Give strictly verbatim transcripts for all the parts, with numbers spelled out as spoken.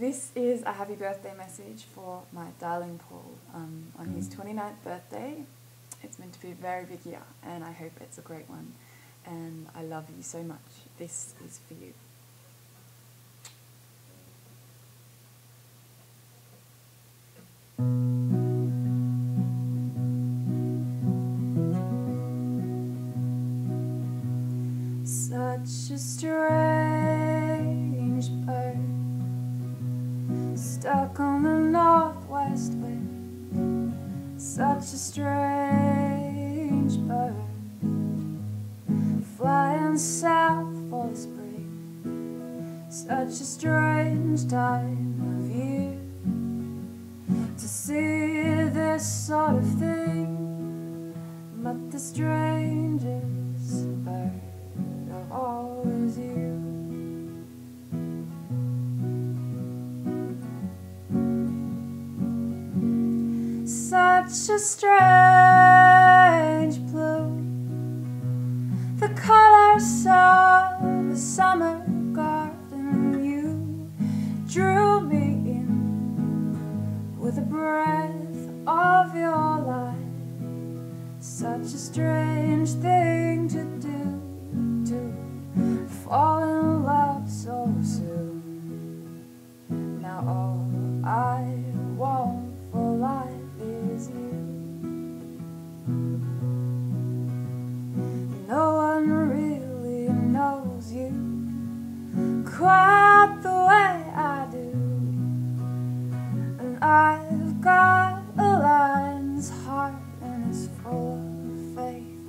this is a happy birthday message for my darling Paul um, on his twenty-ninth birthday. It's meant to be a very big year, and I hope it's a great one. And I love you so much. This is for you. Such a strange bird, stuck on the northwest wind. Such a strange bird, flying south for the spring. Such a strange time of year to see this sort of thing. But the strangest bird of all is you. Such a strange plume, the colors of a summer garden. You drew me in with the breath of your life. Such a strange thing to do, to fall in love so soon. Now all I want for life is you. No one really knows you quite the way I do, and I've got a lion's heart and it's full of faith in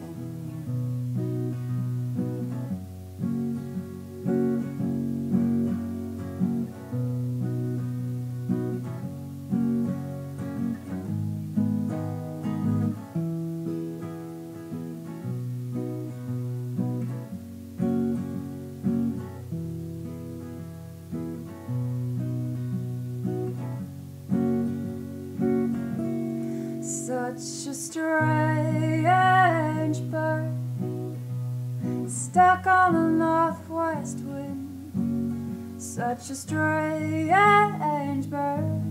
Such a strange bird, stuck on the northwest wind. Such a strange bird,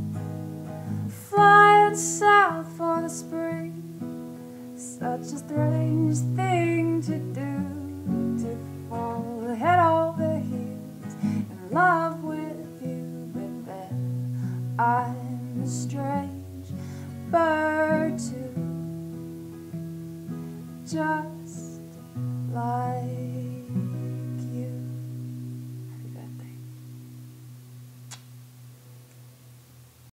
flying south for the spring. Such a strange thing to do, to fall head over heels in love with you. But then I'm a strange bird too, just